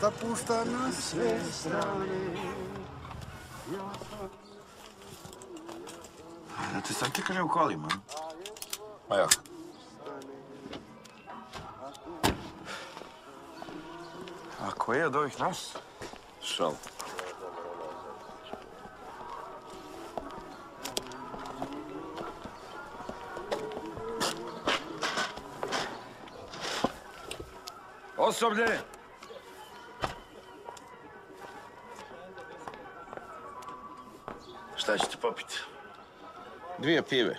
mesta pušta na sve strane. Da te sad tikane u kolima. Pa ja. A koji je od ovih nas? Šal. Osoblje! Šta ćete popiti? 2 pive.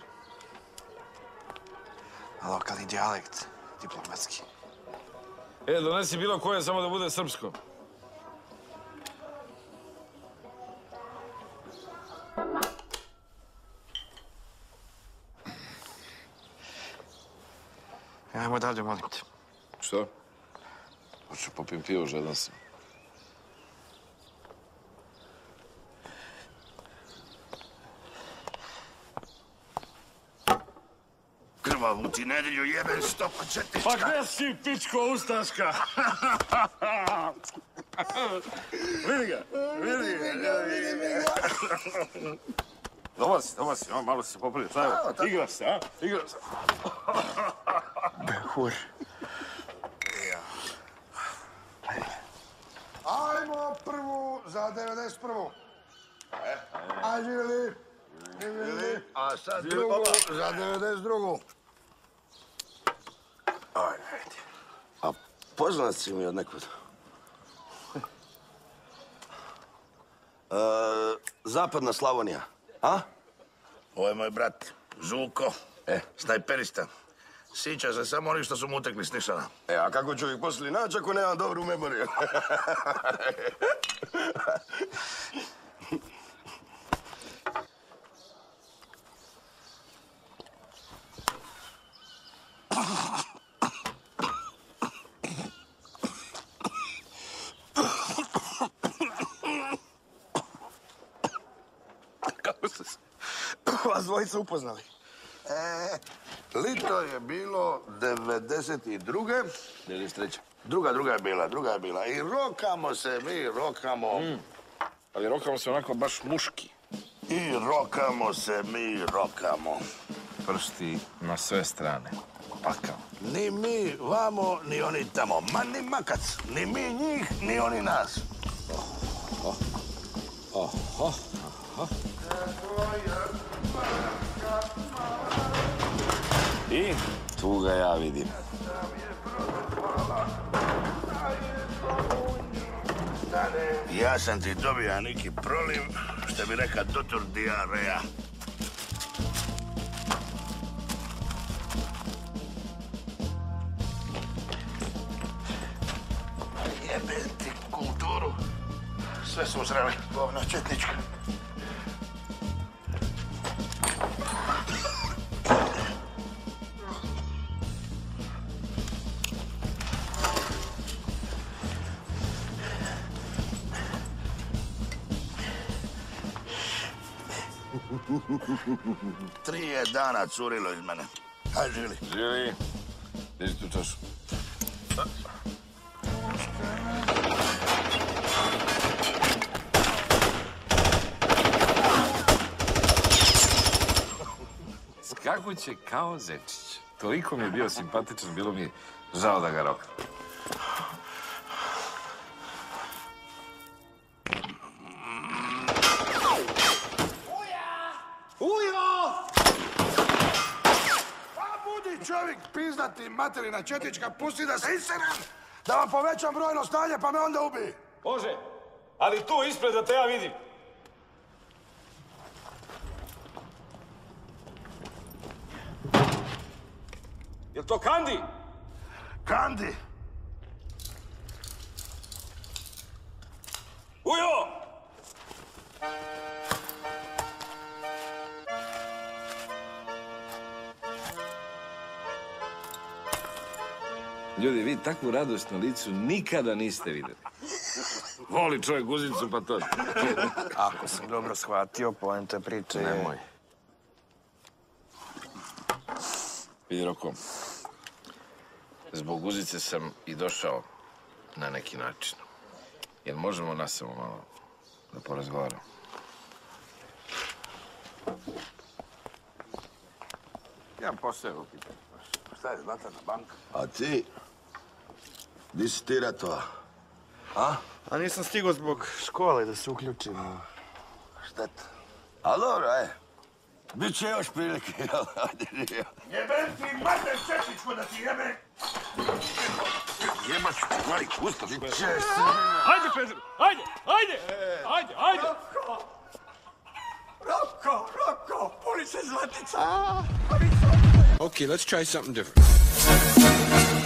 Lokalni dijalekt, diplomatski. Donesi bilo koje, samo da bude srpsko. Ajmo dalje, molim te. Što? Hoću popim pivo, žedan sam. Krvavu ti nedelju jeben stopa četička. Pa gde si, pičko ustaška? Vidi ga, vidi ga. Dobar si, malo se popravio. Igra se, a? Igra se. Behur. Ajmo prvu za 91. Aj, živjeli. A sad Drugu za 92. Ajde. A poznat si mi od nekud? Zapadna Slavonija, a? Ovo je moj brat, Žuko, snajperista. Sjeća se samo onih što su mu utekli s nišana. A kako ću ih poslije naći ako nemam dobru memoriju? Kako ste se vas dvojica upoznali? Lito je bilo 92. 93. Druga je bila. I rokamo se, mi rokamo. Ali rokamo se onako baš muški. I rokamo se, mi rokamo. Prsti na sve strane. Pakao. Ni mi vamo, ni oni tamo. Ma ni makac. Ni mi njih, ni oni nas. I tu ga ja vidim. Ja sam ti dobija neki proliv, što bi reka doktor diareja. Jebem ti kulturu. Sve su uzreli, govna četnička. Tri je dana curilo iz mene. Hajde, živjeli. Živi. Diži tu čašu. Skakuće kao zečić. Toliko mi je bio simpatičan, bilo mi je žao da ga rokam. Čovjek, pizdati materina četnička, pusti da se iseram, da vam povećam brojno stanje, pa me onda ubije. Može, ali tu ispred da te ja vidim. Jel to Kandi? Kandi! Ujo! Ljudi, vi takvu radost na licu nikada niste vidjeli. Voli čovjek guzicu, pa to. Ako sam dobro shvatio, poenta priče je... Nemoj. Vidi, Roko, zbog guzice sam i došao na neki način. Jel možemo nas samo malo da porazgovaramo? Imam posao u pitanju. Šta je, Zlatana banka? A ti? Di si ti ratova? A? A nisam stigao zbog škole da se uključim. Šteta. A dobro, Biće još prilike, jel? Ajde, Jebem ti mater čečićko da ti jebe! Jebaš, mali kustav. Ajde, Pedro, ajde, ajde! Ajde, ajde! Roko, puni se zlatica. Okay, let's try something different.